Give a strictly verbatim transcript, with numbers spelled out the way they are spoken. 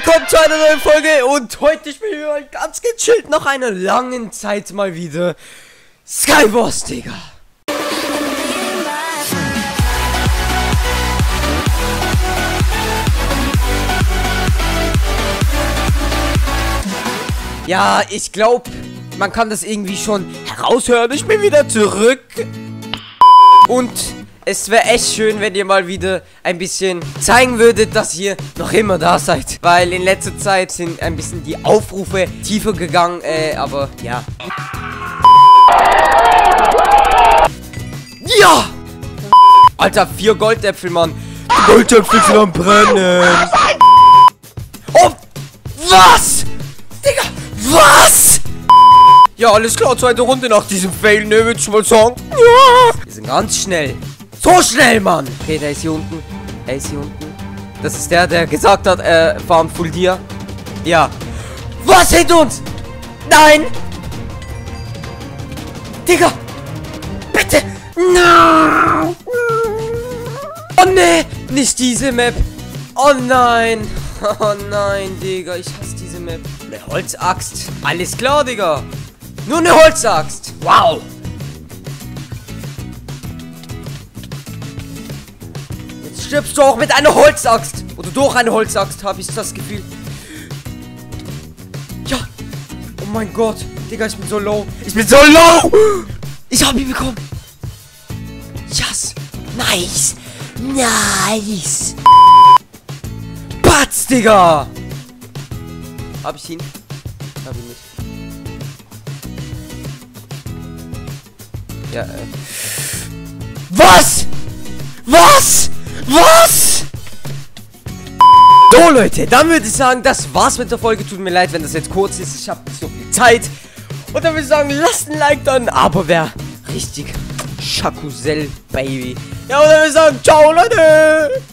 willkommen zu einer neuen Folge und heute spielen wir mal ganz gechillt nach einer langen Zeit mal wieder Skywars, Digga. Ja, ich glaube, man kann das irgendwie schon heraushören. Ich bin wieder zurück. Und es wäre echt schön, wenn ihr mal wieder ein bisschen zeigen würdet, dass ihr noch immer da seid. Weil in letzter Zeit sind ein bisschen die Aufrufe tiefer gegangen. Äh, aber ja. Ja! Alter, vier Goldäpfel, Mann. Die Goldäpfel sind am Brennen. Oh, was? Digga, was? Ja, alles klar, zweite Runde nach diesem Fail, ne, würde ich mal sagen. Ja. Wir sind ganz schnell. So schnell, Mann! Okay, der ist hier unten. Er ist hier unten. Das ist der, der gesagt hat, äh, fahren Full Dia. Ja. Was hinter uns? Nein! Digga! Bitte! No! Oh ne! Nicht diese Map! Oh nein! Oh nein, Digga, ich hasse diese Map. Eine Holzaxt. Alles klar, Digga. Nur eine Holzaxt. Wow! Stirbst du auch mit einer Holzaxt? Oder durch eine Holzaxt, habe ich das Gefühl. Ja. Oh mein Gott. Digga, ich bin so low. Ich bin so low. Ich habe ihn bekommen. Yes. Nice. Nice. Batz, Digga. Hab ich ihn? Hab ich nicht. Ja, äh. Was? Was? Was? So, Leute, dann würde ich sagen, das war's mit der Folge. Tut mir leid, wenn das jetzt kurz ist. Ich habe nicht so viel Zeit. Und dann würde ich sagen, lasst ein Like da, ein Abo wäre richtig Schakusel, Baby. Ja, und dann würde ich sagen, ciao, Leute.